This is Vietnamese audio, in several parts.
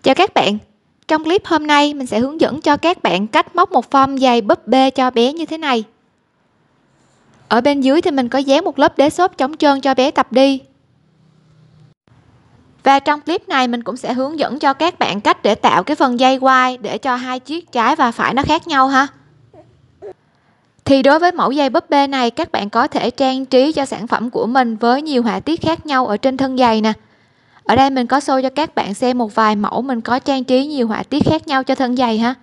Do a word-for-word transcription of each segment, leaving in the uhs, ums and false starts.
Chào các bạn, trong clip hôm nay mình sẽ hướng dẫn cho các bạn cách móc một form giày búp bê cho bé như thế này. Ở bên dưới thì mình có dán một lớp đế xốp chống trơn cho bé tập đi. Và trong clip này mình cũng sẽ hướng dẫn cho các bạn cách để tạo cái phần dây quai để cho hai chiếc trái và phải nó khác nhau ha. Thì đối với mẫu giày búp bê này, các bạn có thể trang trí cho sản phẩm của mình với nhiều họa tiết khác nhau ở trên thân giày nè. Ở đây mình có show cho các bạn xem một vài mẫu mình có trang trí nhiều họa tiết khác nhau cho thân giày ha.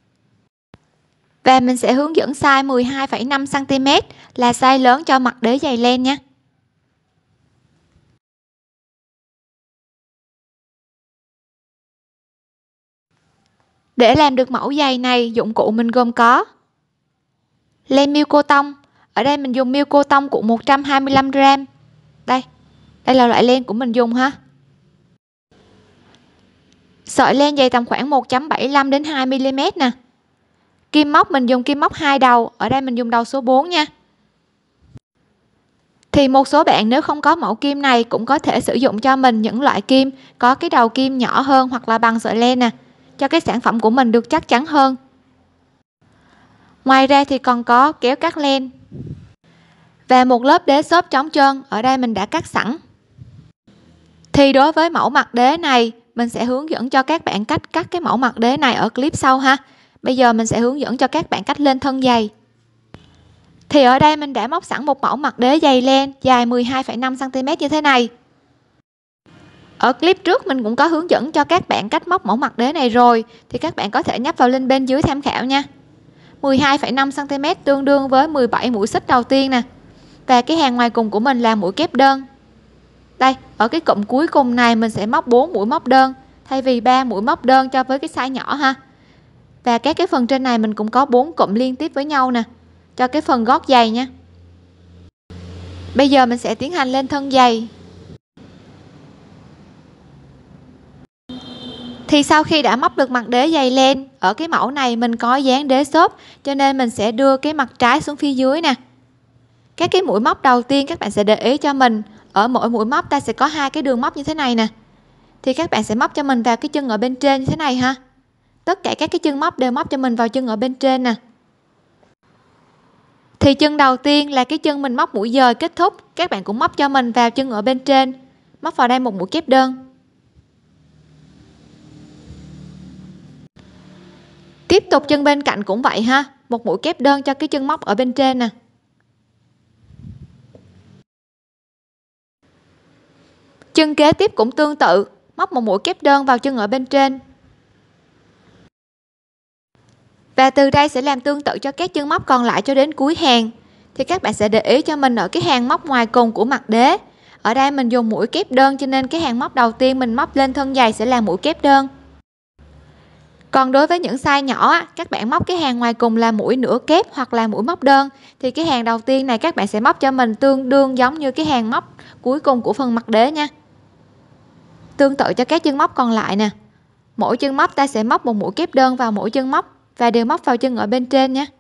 Và mình sẽ hướng dẫn size mười hai phẩy năm xăng ti mét là size lớn cho mặt đế giày len nha. Để làm được mẫu giày này, dụng cụ mình gồm có len miêu cô tông. Ở đây mình dùng miêu cô tông cuộn một trăm hai mươi lăm gam. Đây, đây là loại len của mình dùng ha. Sợi len dày tầm khoảng một phẩy bảy mươi lăm đến hai mi li mét nè. Kim móc mình dùng kim móc hai đầu, ở đây mình dùng đầu số bốn nha. Thì một số bạn nếu không có mẫu kim này cũng có thể sử dụng cho mình những loại kim có cái đầu kim nhỏ hơn hoặc là bằng sợi len nè, cho cái sản phẩm của mình được chắc chắn hơn. Ngoài ra thì còn có kéo cắt len và một lớp đế xốp chống trơn, ở đây mình đã cắt sẵn. Thì đối với mẫu mặt đế này mình sẽ hướng dẫn cho các bạn cách cắt cái mẫu mặt đế này ở clip sau ha. Bây giờ mình sẽ hướng dẫn cho các bạn cách lên thân giày. Thì ở đây mình đã móc sẵn một mẫu mặt đế giày len dài mười hai phẩy năm xăng ti mét như thế này. Ở clip trước mình cũng có hướng dẫn cho các bạn cách móc mẫu mặt đế này rồi, thì các bạn có thể nhấp vào link bên dưới tham khảo nha. mười hai phẩy năm xăng ti mét tương đương với mười bảy mũi xích đầu tiên nè. Và cái hàng ngoài cùng của mình là mũi kép đơn. Đây, ở cái cụm cuối cùng này mình sẽ móc bốn mũi móc đơn thay vì ba mũi móc đơn cho với cái size nhỏ ha. Và các cái phần trên này mình cũng có bốn cụm liên tiếp với nhau nè, cho cái phần gót giày nha. Bây giờ mình sẽ tiến hành lên thân giày. Thì sau khi đã móc được mặt đế giày len, ở cái mẫu này mình có dán đế xốp cho nên mình sẽ đưa cái mặt trái xuống phía dưới nè. Các cái mũi móc đầu tiên các bạn sẽ để ý cho mình, ở mỗi mũi móc ta sẽ có hai cái đường móc như thế này nè. Thì các bạn sẽ móc cho mình vào cái chân ở bên trên như thế này ha. Tất cả các cái chân móc đều móc cho mình vào chân ở bên trên nè. Thì chân đầu tiên là cái chân mình móc mũi dời kết thúc, các bạn cũng móc cho mình vào chân ở bên trên, móc vào đây một mũi kép đơn. Tiếp tục chân bên cạnh cũng vậy ha, một mũi kép đơn cho cái chân móc ở bên trên nè. Chân kế tiếp cũng tương tự, móc một mũi kép đơn vào chân ở bên trên. Và từ đây sẽ làm tương tự cho các chân móc còn lại cho đến cuối hàng. Thì các bạn sẽ để ý cho mình ở cái hàng móc ngoài cùng của mặt đế. Ở đây mình dùng mũi kép đơn cho nên cái hàng móc đầu tiên mình móc lên thân giày sẽ là mũi kép đơn. Còn đối với những size nhỏ, các bạn móc cái hàng ngoài cùng là mũi nửa kép hoặc là mũi móc đơn. Thì cái hàng đầu tiên này các bạn sẽ móc cho mình tương đương giống như cái hàng móc cuối cùng của phần mặt đế nha. Tương tự cho các chân móc còn lại nè. Mỗi chân móc ta sẽ móc một mũi kép đơn vào mỗi chân móc và đều móc vào chân ở bên trên nhé.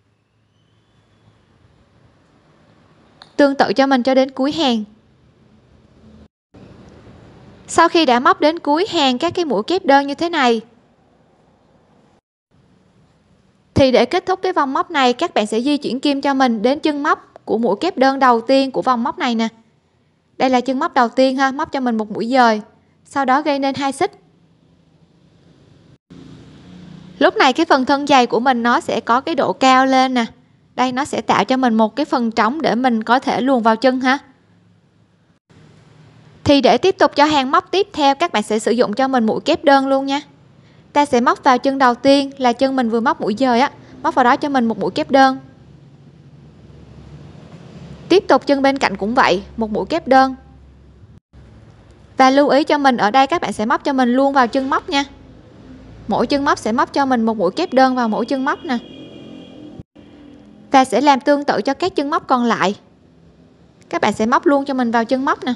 Tương tự cho mình cho đến cuối hàng. Sau khi đã móc đến cuối hàng các cái mũi kép đơn như thế này, thì để kết thúc cái vòng móc này các bạn sẽ di chuyển kim cho mình đến chân móc của mũi kép đơn đầu tiên của vòng móc này nè. Đây là chân móc đầu tiên ha, móc cho mình một mũi dời, sau đó gây nên hai xích. Lúc này cái phần thân giày của mình nó sẽ có cái độ cao lên nè. Đây nó sẽ tạo cho mình một cái phần trống để mình có thể luồn vào chân ha. Thì để tiếp tục cho hàng móc tiếp theo các bạn sẽ sử dụng cho mình mũi kép đơn luôn nha. Ta sẽ móc vào chân đầu tiên là chân mình vừa móc mũi dời á, móc vào đó cho mình một mũi kép đơn. Tiếp tục chân bên cạnh cũng vậy, một mũi kép đơn. Và lưu ý cho mình ở đây các bạn sẽ móc cho mình luôn vào chân móc nha. Mỗi chân móc sẽ móc cho mình một mũi kép đơn vào mỗi chân móc nè. Và sẽ làm tương tự cho các chân móc còn lại. Các bạn sẽ móc luôn cho mình vào chân móc nè.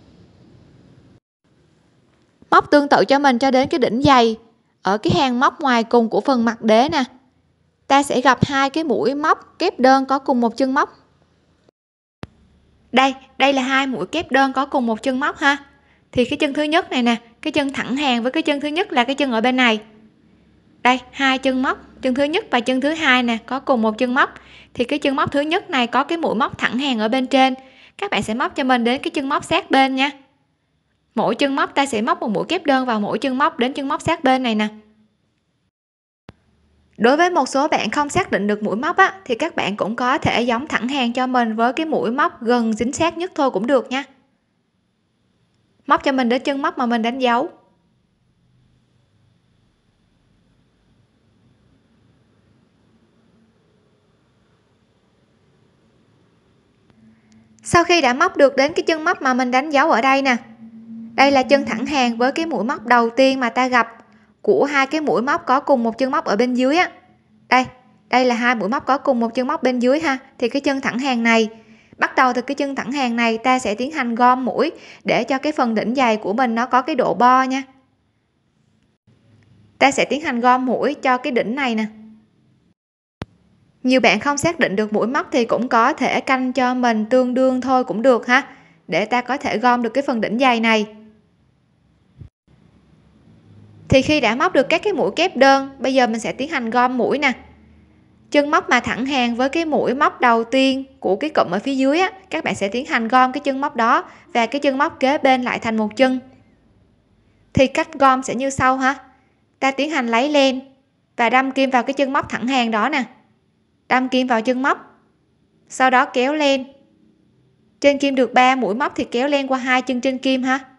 Móc tương tự cho mình cho đến cái đỉnh giày. Ở cái hàng móc ngoài cùng của phần mặt đế nè, ta sẽ gặp hai cái mũi móc kép đơn có cùng một chân móc. Đây, đây là hai mũi kép đơn có cùng một chân móc ha. thì cái chân thứ nhất này nè, cái chân thẳng hàng với cái chân thứ nhất là cái chân ở bên này. Đây, hai chân móc, chân thứ nhất và chân thứ hai nè có cùng một chân móc, thì cái chân móc thứ nhất này có cái mũi móc thẳng hàng ở bên trên, các bạn sẽ móc cho mình đến cái chân móc sát bên nha. Mỗi chân móc ta sẽ móc một mũi kép đơn vào mỗi chân móc đến chân móc sát bên này nè. Đối với một số bạn không xác định được mũi móc á, thì các bạn cũng có thể giống thẳng hàng cho mình với cái mũi móc gần chính xác nhất thôi cũng được nha. Móc cho mình đến chân móc mà mình đánh dấu. Sau khi đã móc được đến cái chân móc mà mình đánh dấu ở đây nè, đây là chân thẳng hàng với cái mũi móc đầu tiên mà ta gặp của hai cái mũi móc có cùng một chân móc ở bên dưới á. Đây, đây là hai mũi móc có cùng một chân móc bên dưới ha, thì cái chân thẳng hàng này, bắt đầu từ cái chân thẳng hàng này ta sẽ tiến hành gom mũi để cho cái phần đỉnh dày của mình nó có cái độ bo nha. Ta sẽ tiến hành gom mũi cho cái đỉnh này nè. Nhiều bạn không xác định được mũi móc thì cũng có thể canh cho mình tương đương thôi cũng được ha, để ta có thể gom được cái phần đỉnh dày này. Thì khi đã móc được các cái mũi kép đơn, bây giờ mình sẽ tiến hành gom mũi nè. Chân móc mà thẳng hàng với cái mũi móc đầu tiên của cái cụm ở phía dưới á, các bạn sẽ tiến hành gom cái chân móc đó và cái chân móc kế bên lại thành một chân. Thì cách gom sẽ như sau ha. Ta tiến hành lấy len và đâm kim vào cái chân móc thẳng hàng đó nè. Đâm kim vào chân móc. Sau đó kéo len. Trên kim được ba mũi móc thì kéo len qua hai chân trên kim ha.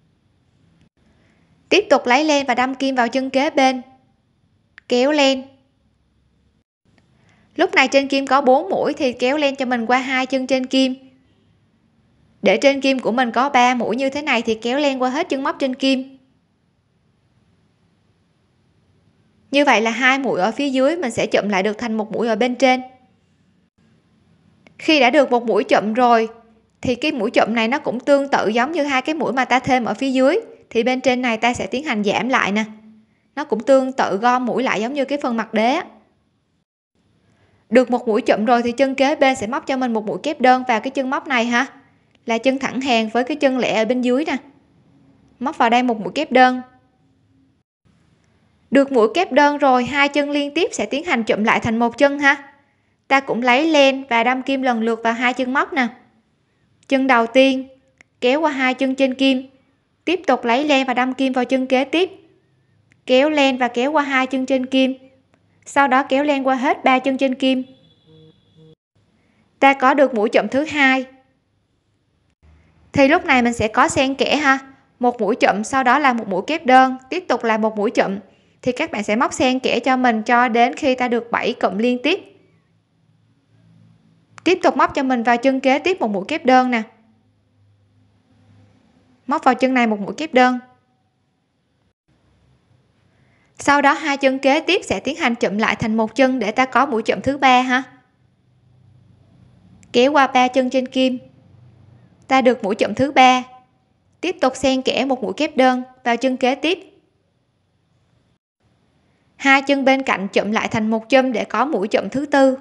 Tiếp tục lấy len và đâm kim vào chân kế bên. Kéo len. Lúc này trên kim có bốn mũi thì kéo len cho mình qua hai chân trên kim. Để trên kim của mình có ba mũi như thế này thì kéo len qua hết chân móc trên kim. Như vậy là hai mũi ở phía dưới mình sẽ chụm lại được thành một mũi ở bên trên. Khi đã được một mũi chụm rồi thì cái mũi chụm này nó cũng tương tự giống như hai cái mũi mà ta thêm ở phía dưới, thì bên trên này ta sẽ tiến hành giảm lại nè. Nó cũng tương tự gom mũi lại giống như cái phần mặt đế. Được một mũi chụm rồi thì chân kế bên sẽ móc cho mình một mũi kép đơn vào cái chân móc này ha, là chân thẳng hàng với cái chân lẻ ở bên dưới nè. Móc vào đây một mũi kép đơn. Được mũi kép đơn rồi, hai chân liên tiếp sẽ tiến hành chụm lại thành một chân ha. Ta cũng lấy len và đâm kim lần lượt vào hai chân móc nè. Chân đầu tiên kéo qua hai chân trên kim, tiếp tục lấy len và đâm kim vào chân kế tiếp, kéo len và kéo qua hai chân trên kim, sau đó kéo len qua hết ba chân trên kim. Ta có được mũi chụm thứ hai thì lúc này mình sẽ có xen kẽ ha, một mũi chụm sau đó là một mũi kép đơn, tiếp tục là một mũi chụm, thì các bạn sẽ móc xen kẽ cho mình cho đến khi ta được bảy cụm liên tiếp. Tiếp tục móc cho mình vào chân kế tiếp một mũi kép đơn nè. Móc vào chân này một mũi kép đơn. Sau đó hai chân kế tiếp sẽ tiến hành chụm lại thành một chân để ta có mũi chụm thứ ba ha. Kéo qua ba chân trên kim. Ta được mũi chụm thứ ba. Tiếp tục xen kẽ một mũi kép đơn vào chân kế tiếp. Hai chân bên cạnh chụm lại thành một châm để có mũi chụm thứ tư.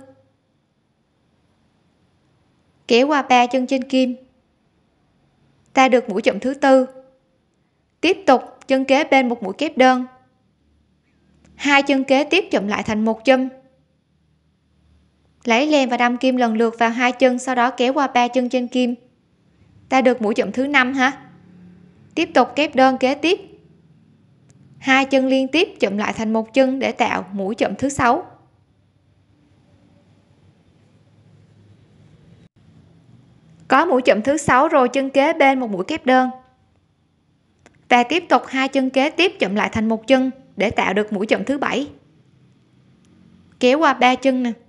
Kéo qua ba chân trên kim. Ta được mũi chụm thứ tư. Tiếp tục chân kế bên một mũi kép đơn. Hai chân kế tiếp chụm lại thành một châm. Lấy len và đâm kim lần lượt vào hai chân, sau đó kéo qua ba chân trên kim. Ta được mũi chụm thứ năm ha. Tiếp tục kép đơn kế tiếp. Hai chân liên tiếp chụm lại thành một chân để tạo mũi chụm thứ sáu. Có mũi chụm thứ sáu rồi, chân kế bên một mũi kép đơn. Và tiếp tục hai chân kế tiếp chụm lại thành một chân để tạo được mũi chụm thứ bảy. Kéo qua ba chân nè.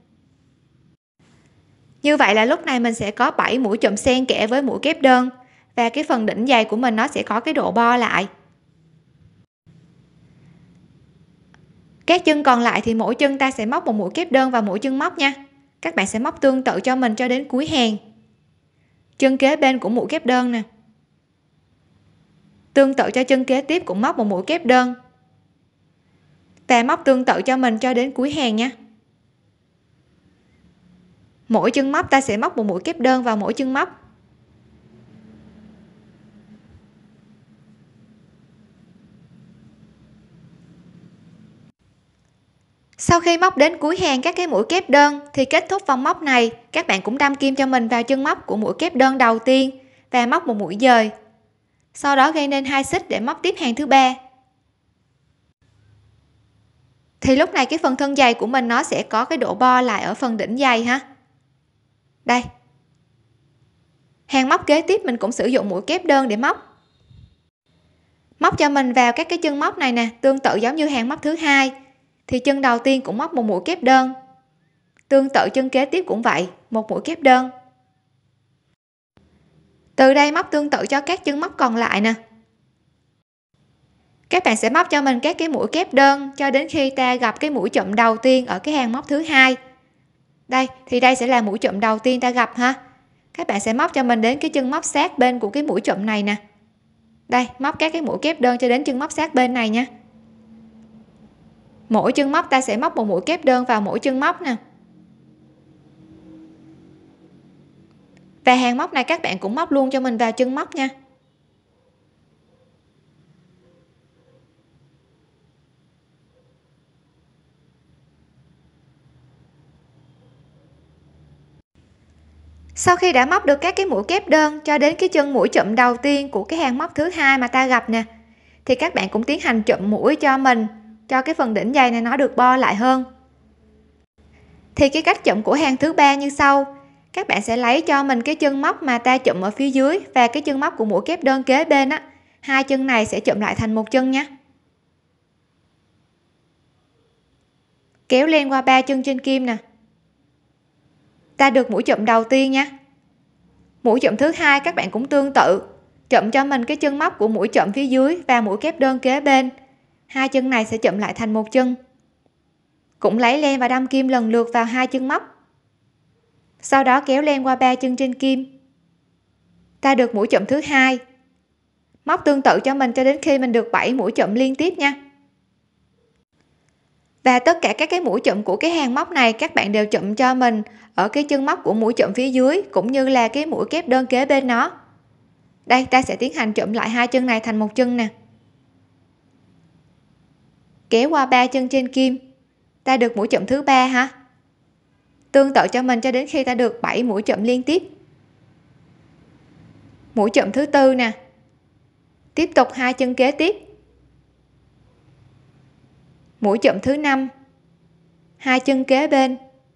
Như vậy là lúc này mình sẽ có bảy mũi chụm xen kẽ với mũi kép đơn, và cái phần đỉnh dày của mình nó sẽ có cái độ bo lại. Các chân còn lại thì mỗi chân ta sẽ móc một mũi kép đơn vào mỗi chân móc nha. Các bạn sẽ móc tương tự cho mình cho đến cuối hàng. Chân kế bên cũng mũi kép đơn nè. Tương tự cho chân kế tiếp cũng móc một mũi kép đơn. Và móc tương tự cho mình cho đến cuối hàng nha. Mỗi chân móc ta sẽ móc một mũi kép đơn vào mỗi chân móc. Sau khi móc đến cuối hàng các cái mũi kép đơn thì kết thúc vòng móc này, các bạn cũng đâm kim cho mình vào chân móc của mũi kép đơn đầu tiên và móc một mũi dời. Sau đó gây nên hai xích để móc tiếp hàng thứ ba. Thì lúc này cái phần thân giày của mình nó sẽ có cái độ bo lại ở phần đỉnh giày ha. Đây. Hàng móc kế tiếp mình cũng sử dụng mũi kép đơn để móc. Móc cho mình vào các cái chân móc này nè, tương tự giống như hàng móc thứ hai. Thì chân đầu tiên cũng móc một mũi kép đơn. Tương tự chân kế tiếp cũng vậy, một mũi kép đơn. Từ đây móc tương tự cho các chân móc còn lại nè. Các bạn sẽ móc cho mình các cái mũi kép đơn cho đến khi ta gặp cái mũi chụm đầu tiên ở cái hàng móc thứ hai. Đây, thì đây sẽ là mũi chụm đầu tiên ta gặp ha. Các bạn sẽ móc cho mình đến cái chân móc sát bên của cái mũi chụm này nè. Đây, móc các cái mũi kép đơn cho đến chân móc sát bên này nha. Mỗi chân móc ta sẽ móc một mũi kép đơn vào mỗi chân móc nè. Và hàng móc này các bạn cũng móc luôn cho mình vào chân móc nha. Sau khi đã móc được các cái mũi kép đơn cho đến cái chân mũi chụm đầu tiên của cái hàng móc thứ hai mà ta gặp nè, thì các bạn cũng tiến hành chụm mũi cho mình, cho cái phần đỉnh giày này nó được bo lại hơn. Thì cái cách chụm của hàng thứ ba như sau. Các bạn sẽ lấy cho mình cái chân móc mà ta chụm ở phía dưới và cái chân móc của mũi kép đơn kế bên á, hai chân này sẽ chụm lại thành một chân nhé. Kéo len qua ba chân trên kim nè. Ta được mũi chụm đầu tiên nha. Mũi chụm thứ hai các bạn cũng tương tự, chụm cho mình cái chân móc của mũi chụm phía dưới và mũi kép đơn kế bên. Hai chân này sẽ chụm lại thành một chân. Cũng lấy len và đâm kim lần lượt vào hai chân móc. Sau đó kéo len qua ba chân trên kim. Ta được mũi chụm thứ hai. Móc tương tự cho mình cho đến khi mình được bảy mũi chụm liên tiếp nha. Và tất cả các cái mũi chụm của cái hàng móc này các bạn đều chụm cho mình ở cái chân móc của mũi chụm phía dưới cũng như là cái mũi kép đơn kế bên nó. Đây, ta sẽ tiến hành chụm lại hai chân này thành một chân nè. Kéo qua ba chân trên kim. Ta được mũi chụm thứ ba ha. Tương tự cho mình cho đến khi ta được bảy mũi chụm liên tiếp. Mũi chụm thứ tư nè. Tiếp tục hai chân kế tiếp. Mũi chụm thứ năm. Hai chân kế bên.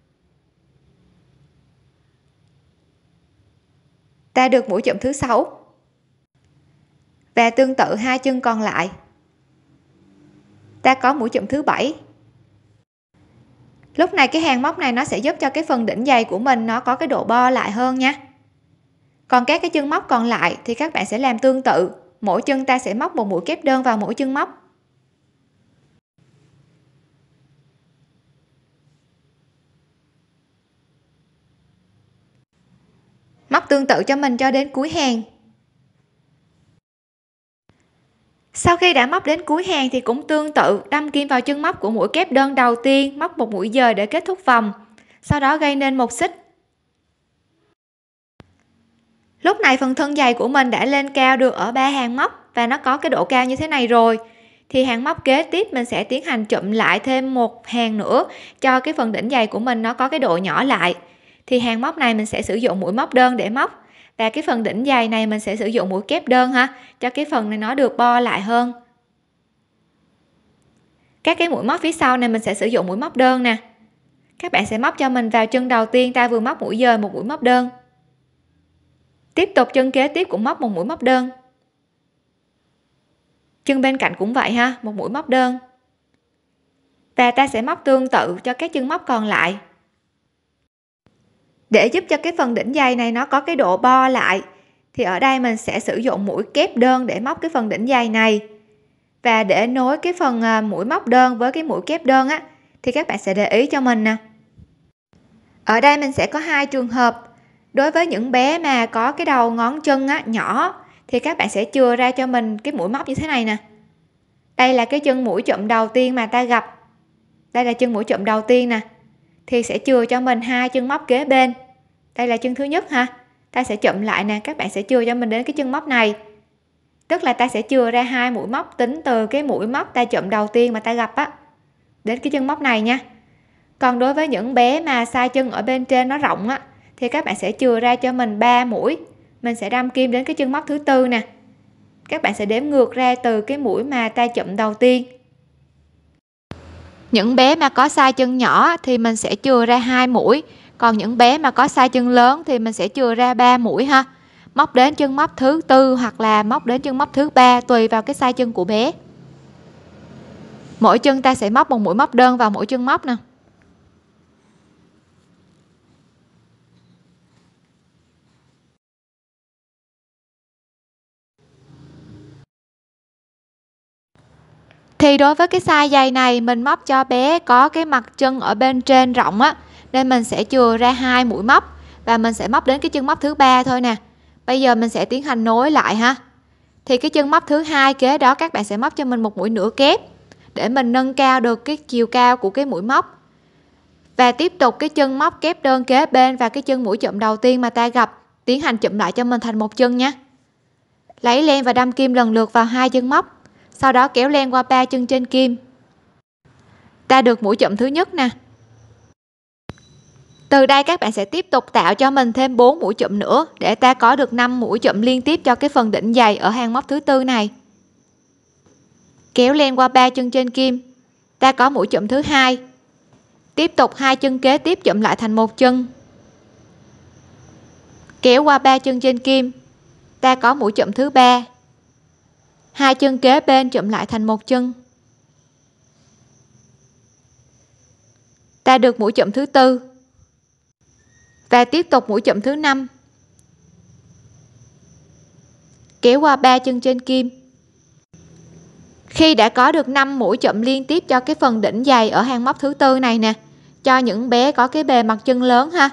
Ta được mũi chụm thứ sáu. Và tương tự hai chân còn lại. Ta có mũi chụm thứ bảy. Lúc này cái hàng móc này nó sẽ giúp cho cái phần đỉnh giày của mình nó có cái độ bo lại hơn nha. Còn các cái chân móc còn lại thì các bạn sẽ làm tương tự, mỗi chân ta sẽ móc một mũi kép đơn vào mỗi chân móc. Móc tương tự cho mình cho đến cuối hàng. Sau khi đã móc đến cuối hàng thì cũng tương tự, đâm kim vào chân móc của mũi kép đơn đầu tiên, móc một mũi dời để kết thúc vòng, sau đó gây nên một xích. Lúc này phần thân giày của mình đã lên cao được ở ba hàng móc và nó có cái độ cao như thế này rồi, thì hàng móc kế tiếp mình sẽ tiến hành chụm lại thêm một hàng nữa cho cái phần đỉnh giày của mình nó có cái độ nhỏ lại. Thì hàng móc này mình sẽ sử dụng mũi móc đơn để móc, và cái phần đỉnh giày này mình sẽ sử dụng mũi kép đơn ha, cho cái phần này nó được bo lại hơn. Các cái mũi móc phía sau này mình sẽ sử dụng mũi móc đơn nè. Các bạn sẽ móc cho mình vào chân đầu tiên ta vừa móc mũi dời một mũi móc đơn. Tiếp tục chân kế tiếp cũng móc một mũi móc đơn. Chân bên cạnh cũng vậy ha, một mũi móc đơn. Và ta sẽ móc tương tự cho các chân móc còn lại. Để giúp cho cái phần đỉnh giày này nó có cái độ bo lại thì ở đây mình sẽ sử dụng mũi kép đơn để móc cái phần đỉnh giày này. Và để nối cái phần mũi móc đơn với cái mũi kép đơn á thì các bạn sẽ để ý cho mình nè. Ở đây mình sẽ có hai trường hợp. Đối với những bé mà có cái đầu ngón chân á nhỏ thì các bạn sẽ chừa ra cho mình cái mũi móc như thế này nè. Đây là cái chân mũi chụm đầu tiên mà ta gặp. Đây là chân mũi chụm đầu tiên nè. Thì sẽ chừa cho mình hai chân móc kế bên. Đây là chân thứ nhất ha. Ta sẽ chụm lại nè, các bạn sẽ chừa cho mình đến cái chân móc này. Tức là ta sẽ chừa ra hai mũi móc tính từ cái mũi móc ta chụm đầu tiên mà ta gặp á đến cái chân móc này nha. Còn đối với những bé mà size chân ở bên trên nó rộng á, thì các bạn sẽ chừa ra cho mình ba mũi. Mình sẽ đâm kim đến cái chân móc thứ tư nè. Các bạn sẽ đếm ngược ra từ cái mũi mà ta chụm đầu tiên. Những bé mà có size chân nhỏ thì mình sẽ chừa ra hai mũi, còn những bé mà có size chân lớn thì mình sẽ chừa ra ba mũi ha. Móc đến chân móc thứ tư hoặc là móc đến chân móc thứ ba tùy vào cái size chân của bé. Mỗi chân ta sẽ móc một mũi móc đơn vào mỗi chân móc nè. Thì đối với cái size giày này mình móc cho bé có cái mặt chân ở bên trên rộng á, nên mình sẽ chừa ra hai mũi móc và mình sẽ móc đến cái chân móc thứ ba thôi nè. Bây giờ mình sẽ tiến hành nối lại ha. Thì cái chân móc thứ hai kế đó các bạn sẽ móc cho mình một mũi nửa kép để mình nâng cao được cái chiều cao của cái mũi móc. Và tiếp tục cái chân móc kép đơn kế bên và cái chân mũi chụm đầu tiên mà ta gặp, tiến hành chụm lại cho mình thành một chân nhé. Lấy len và đâm kim lần lượt vào hai chân móc, sau đó kéo len qua ba chân trên kim. Ta được mũi chụm thứ nhất nè. Từ đây các bạn sẽ tiếp tục tạo cho mình thêm bốn mũi chụm nữa để ta có được năm mũi chụm liên tiếp cho cái phần đỉnh giày ở hàng móc thứ tư này. Kéo len qua ba chân trên kim, ta có mũi chụm thứ hai. Tiếp tục hai chân kế tiếp chụm lại thành một chân. Kéo qua ba chân trên kim, ta có mũi chụm thứ ba. Hai chân kế bên chụm lại thành một chân. Ta được mũi chụm thứ tư. Và tiếp tục mũi chụm thứ năm. Kéo qua ba chân trên kim. Khi đã có được năm mũi chụm liên tiếp cho cái phần đỉnh giày ở hàng móc thứ tư này nè, cho những bé có cái bề mặt chân lớn ha,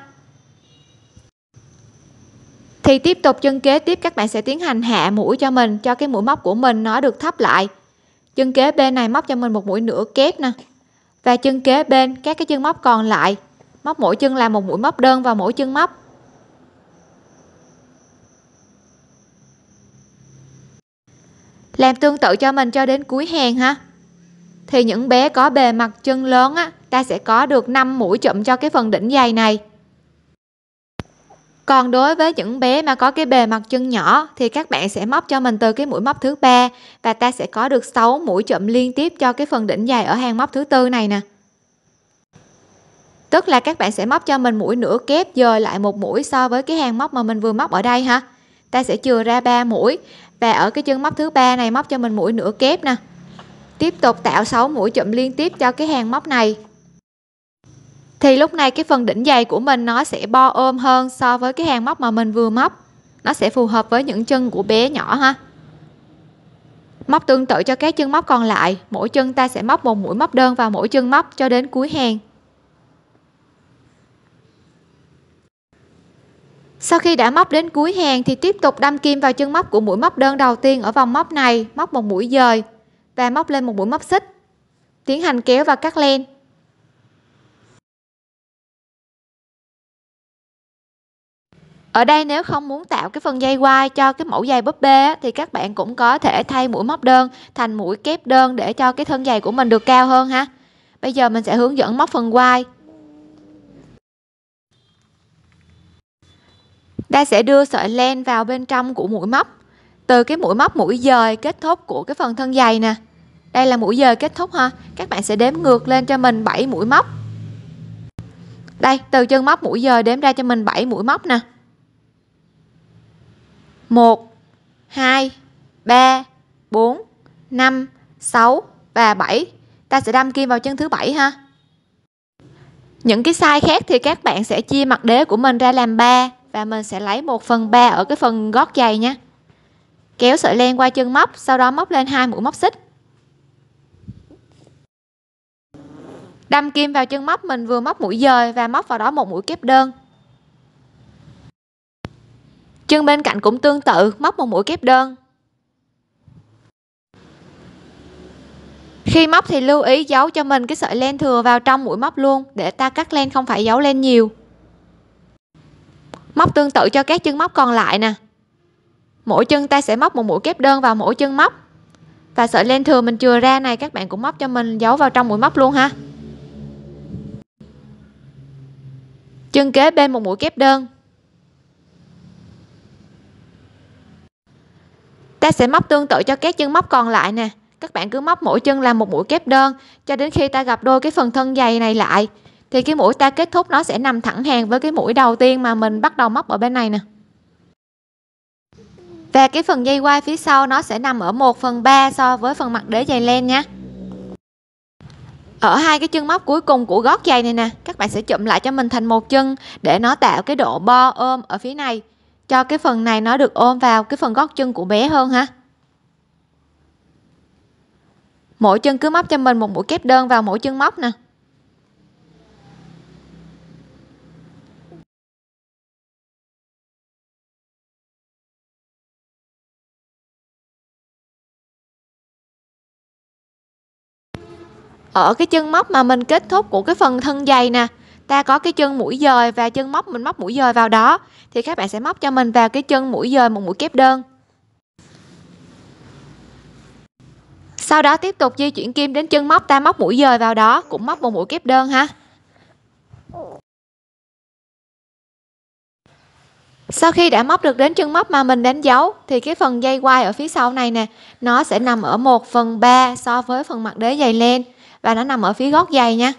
thì tiếp tục chân kế tiếp các bạn sẽ tiến hành hạ mũi cho mình, cho cái mũi móc của mình nó được thấp lại. Chân kế bên này móc cho mình một mũi nửa kép nè, và chân kế bên các cái chân móc còn lại móc mỗi chân là một mũi móc đơn vào mỗi chân móc. Làm tương tự cho mình cho đến cuối hàng ha. Thì những bé có bề mặt chân lớn á, ta sẽ có được năm mũi chụm cho cái phần đỉnh giày này. Còn đối với những bé mà có cái bề mặt chân nhỏ thì các bạn sẽ móc cho mình từ cái mũi móc thứ ba và ta sẽ có được sáu mũi chụm liên tiếp cho cái phần đỉnh giày ở hàng móc thứ tư này nè. Tức là các bạn sẽ móc cho mình mũi nửa kép dời lại một mũi so với cái hàng móc mà mình vừa móc ở đây ha. Ta sẽ chừa ra ba mũi và ở cái chân móc thứ ba này móc cho mình mũi nửa kép nè. Tiếp tục tạo sáu mũi chụm liên tiếp cho cái hàng móc này. Thì lúc này cái phần đỉnh giày của mình nó sẽ bo ôm hơn so với cái hàng móc mà mình vừa móc. Nó sẽ phù hợp với những chân của bé nhỏ ha. Móc tương tự cho các chân móc còn lại, mỗi chân ta sẽ móc một mũi móc đơn vào mỗi chân móc cho đến cuối hàng. Sau khi đã móc đến cuối hàng thì tiếp tục đâm kim vào chân móc của mũi móc đơn đầu tiên ở vòng móc này, móc một mũi dời và móc lên một mũi móc xích. Tiến hành kéo và cắt len. Ở đây nếu không muốn tạo cái phần dây quai cho cái mẫu giày búp bê thì các bạn cũng có thể thay mũi móc đơn thành mũi kép đơn để cho cái thân giày của mình được cao hơn ha. Bây giờ mình sẽ hướng dẫn móc phần quai. Ta sẽ đưa sợi len vào bên trong của mũi móc. Từ cái mũi móc mũi dời kết thúc của cái phần thân giày nè. Đây là mũi dời kết thúc ha. Các bạn sẽ đếm ngược lên cho mình bảy mũi móc. Đây, từ chân móc mũi dời đếm ra cho mình bảy mũi móc nè. một, hai, ba, bốn, năm, sáu và bảy. Ta sẽ đâm kim vào chân thứ bảy ha. Những cái size khác thì các bạn sẽ chia mặt đế của mình ra làm ba và mình sẽ lấy một phần ba ở cái phần gót giày nha. Kéo sợi len qua chân móc, sau đó móc lên hai mũi móc xích. Đâm kim vào chân móc mình vừa móc mũi dời và móc vào đó một mũi kép đơn. Chân bên cạnh cũng tương tự, móc một mũi kép đơn. Khi móc thì lưu ý giấu cho mình cái sợi len thừa vào trong mũi móc luôn để ta cắt len không phải giấu len nhiều. Móc tương tự cho các chân móc còn lại nè. Mỗi chân ta sẽ móc một mũi kép đơn vào mỗi chân móc. Và sợi len thừa mình chừa ra này các bạn cũng móc cho mình giấu vào trong mũi móc luôn ha. Chân kế bên một mũi kép đơn. Ta sẽ móc tương tự cho các chân móc còn lại nè. Các bạn cứ móc mỗi chân làm một mũi kép đơn cho đến khi ta gặp đôi cái phần thân dày này lại, thì cái mũi ta kết thúc nó sẽ nằm thẳng hàng với cái mũi đầu tiên mà mình bắt đầu móc ở bên này nè. Và cái phần dây quai phía sau nó sẽ nằm ở một phần ba so với phần mặt đế dày len nha. Ở hai cái chân móc cuối cùng của gót giày này nè, các bạn sẽ chụm lại cho mình thành một chân để nó tạo cái độ bo ôm ở phía này, cho cái phần này nó được ôm vào cái phần gót chân của bé hơn ha. Mỗi chân cứ móc cho mình một mũi kép đơn vào mỗi chân móc nè. Ở cái chân móc mà mình kết thúc của cái phần thân giày nè, ta có cái chân mũi dời và chân móc mình móc mũi dời vào đó, thì các bạn sẽ móc cho mình vào cái chân mũi dời một mũi kép đơn. Sau đó tiếp tục di chuyển kim đến chân móc ta móc mũi dời vào đó, cũng móc một mũi kép đơn ha. Sau khi đã móc được đến chân móc mà mình đánh dấu thì cái phần dây quai ở phía sau này nè, nó sẽ nằm ở một phần ba so với phần mặt đế dày len, và nó nằm ở phía gót giày nha.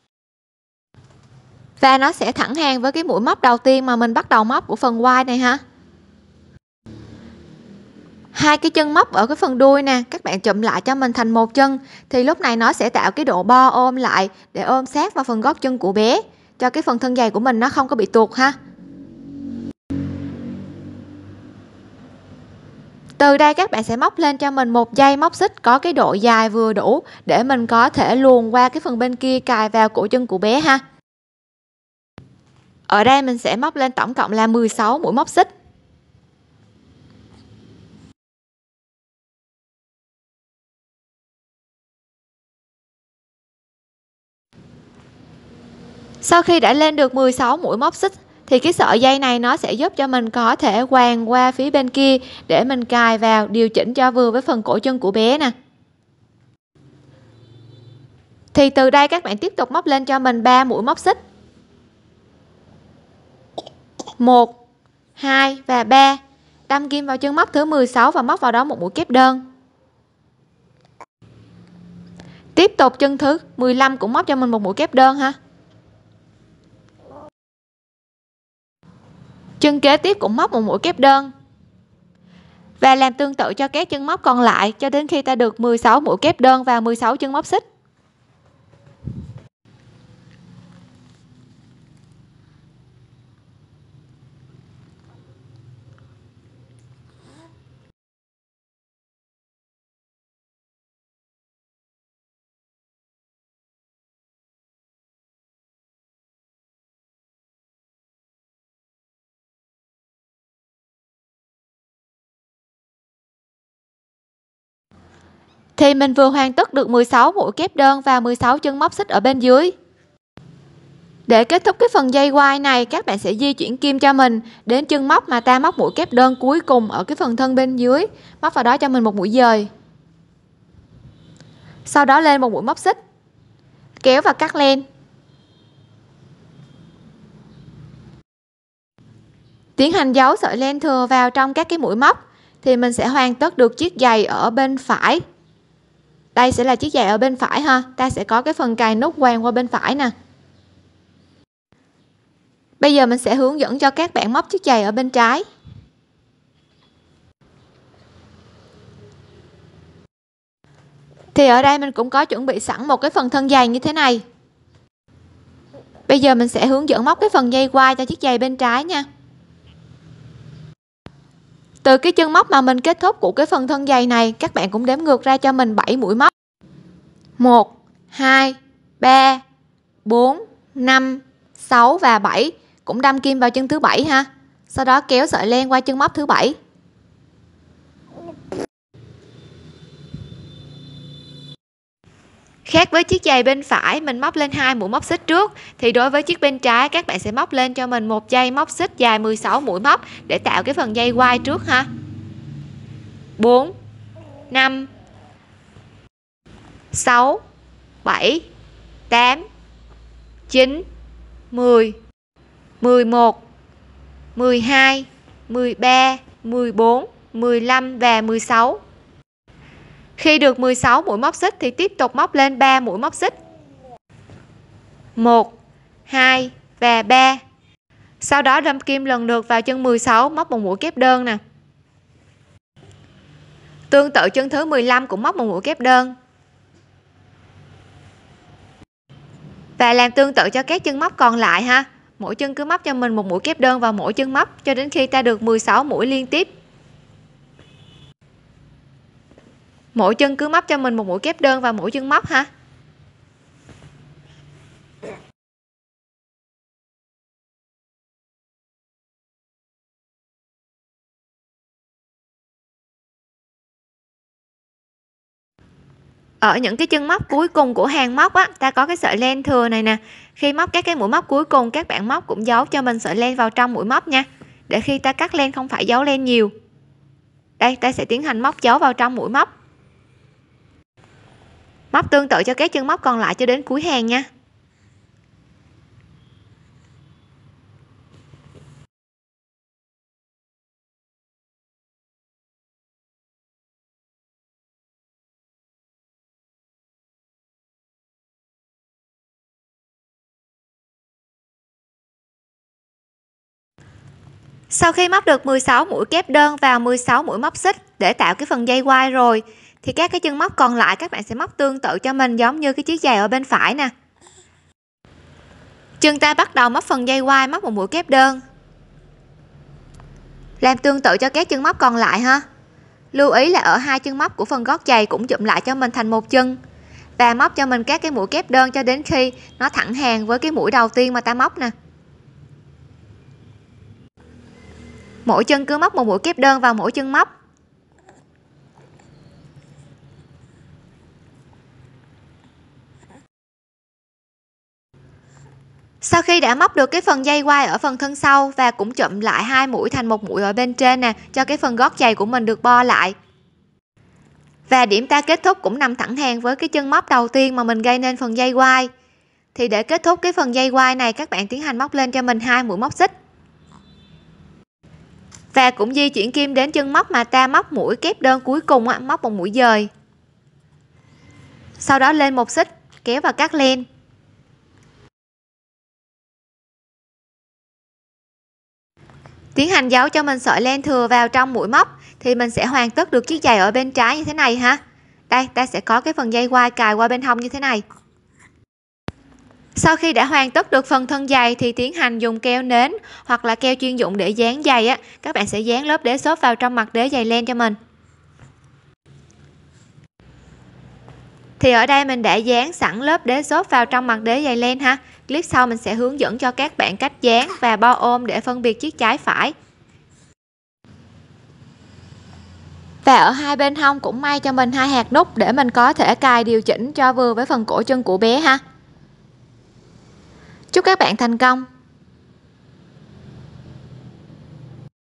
Và nó sẽ thẳng hàng với cái mũi móc đầu tiên mà mình bắt đầu móc của phần quai này ha. Hai cái chân móc ở cái phần đuôi nè, các bạn chụm lại cho mình thành một chân, thì lúc này nó sẽ tạo cái độ bo ôm lại để ôm sát vào phần gót chân của bé, cho cái phần thân giày của mình nó không có bị tuột ha. Từ đây các bạn sẽ móc lên cho mình một dây móc xích có cái độ dài vừa đủ để mình có thể luồn qua cái phần bên kia cài vào cổ chân của bé ha. Ở đây mình sẽ móc lên tổng cộng là mười sáu mũi móc xích. Sau khi đã lên được mười sáu mũi móc xích thì cái sợi dây này nó sẽ giúp cho mình có thể quàng qua phía bên kia để mình cài vào, điều chỉnh cho vừa với phần cổ chân của bé nè. Thì từ đây các bạn tiếp tục móc lên cho mình ba mũi móc xích. một, hai và ba. Đâm kim vào chân móc thứ mười sáu và móc vào đó một mũi kép đơn. Tiếp tục chân thứ mười lăm cũng móc cho mình một mũi kép đơn ha. Chân kế tiếp cũng móc một mũi kép đơn. Và làm tương tự cho các chân móc còn lại cho đến khi ta được mười sáu mũi kép đơn và mười sáu chân móc xích. Thì mình vừa hoàn tất được mười sáu mũi kép đơn và mười sáu chân móc xích ở bên dưới. Để kết thúc cái phần dây quai này, các bạn sẽ di chuyển kim cho mình đến chân móc mà ta móc mũi kép đơn cuối cùng ở cái phần thân bên dưới, móc vào đó cho mình một mũi dời. Sau đó lên một mũi móc xích, kéo và cắt len. Tiến hành giấu sợi len thừa vào trong các cái mũi móc thì mình sẽ hoàn tất được chiếc giày ở bên phải. Đây sẽ là chiếc giày ở bên phải ha, ta sẽ có cái phần cài nút quàng qua bên phải nè. Bây giờ mình sẽ hướng dẫn cho các bạn móc chiếc giày ở bên trái. Thì ở đây mình cũng có chuẩn bị sẵn một cái phần thân giày như thế này. Bây giờ mình sẽ hướng dẫn móc cái phần dây quai cho chiếc giày bên trái nha. Từ cái chân móc mà mình kết thúc của cái phần thân giày này, các bạn cũng đếm ngược ra cho mình bảy mũi móc. một, hai, ba, bốn, năm, sáu và bảy. Cũng đâm kim vào chân thứ bảy ha. Sau đó kéo sợi len qua chân móc thứ bảy. Khác với chiếc giày bên phải mình móc lên hai mũi móc xích trước, thì đối với chiếc bên trái các bạn sẽ móc lên cho mình một dây móc xích dài mười sáu mũi móc để tạo cái phần dây quai trước ha. bốn, năm, sáu, bảy, tám, chín, mười, mười một, mười hai, mười ba, mười bốn, mười lăm và mười sáu. Khi được mười sáu mũi móc xích thì tiếp tục móc lên ba mũi móc xích. một, hai và ba. Sau đó đâm kim lần lượt vào chân mười sáu, móc một mũi kép đơn nè. Tương tự chân thứ mười lăm cũng móc một mũi kép đơn. Và làm tương tự cho các chân móc còn lại ha. Mỗi chân cứ móc cho mình một mũi kép đơn vào mỗi chân móc cho đến khi ta được mười sáu mũi liên tiếp. Mỗi chân cứ móc cho mình một mũi kép đơn vào mỗi chân móc ha. Ở những cái chân móc cuối cùng của hàng móc á, ta có cái sợi len thừa này nè. Khi móc các cái mũi móc cuối cùng, các bạn móc cũng giấu cho mình sợi len vào trong mũi móc nha, để khi ta cắt len không phải giấu len nhiều. Đây, ta sẽ tiến hành móc giấu vào trong mũi móc. Móc tương tự cho các chân móc còn lại cho đến cuối hàng nha. Sau khi móc được mười sáu mũi kép đơn vào mười sáu mũi móc xích để tạo cái phần dây quai rồi, thì các cái chân móc còn lại các bạn sẽ móc tương tự cho mình giống như cái chiếc giày ở bên phải nè. Chân ta bắt đầu móc phần dây quai, móc một mũi kép đơn. Làm tương tự cho các chân móc còn lại ha. Lưu ý là ở hai chân móc của phần gót giày cũng chụm lại cho mình thành một chân, và móc cho mình các cái mũi kép đơn cho đến khi nó thẳng hàng với cái mũi đầu tiên mà ta móc nè. Mỗi chân cứ móc một mũi kép đơn vào mỗi chân móc. Sau khi đã móc được cái phần dây quai ở phần thân sau và cũng chụm lại hai mũi thành một mũi ở bên trên nè, cho cái phần gót giày của mình được bo lại. Và điểm ta kết thúc cũng nằm thẳng hàng với cái chân móc đầu tiên mà mình gây nên phần dây quai. Thì để kết thúc cái phần dây quai này, các bạn tiến hành móc lên cho mình hai mũi móc xích. Và cũng di chuyển kim đến chân móc mà ta móc mũi kép đơn cuối cùng á, móc một mũi dời. Sau đó lên một xích, kéo và cắt len. Tiến hành giấu cho mình sợi len thừa vào trong mũi móc thì mình sẽ hoàn tất được chiếc giày ở bên trái như thế này ha. Đây, ta sẽ có cái phần dây quai cài qua bên hông như thế này. Sau khi đã hoàn tất được phần thân giày thì tiến hành dùng keo nến hoặc là keo chuyên dụng để dán giày á, các bạn sẽ dán lớp đế xốp vào trong mặt đế giày len cho mình. Thì ở đây mình đã dán sẵn lớp đế xốp vào trong mặt đế giày len ha. Clip sau mình sẽ hướng dẫn cho các bạn cách dán và bo ôm để phân biệt chiếc trái phải. Và ở hai bên hông cũng may cho mình hai hạt nút để mình có thể cài điều chỉnh cho vừa với phần cổ chân của bé ha. Chúc các bạn thành công.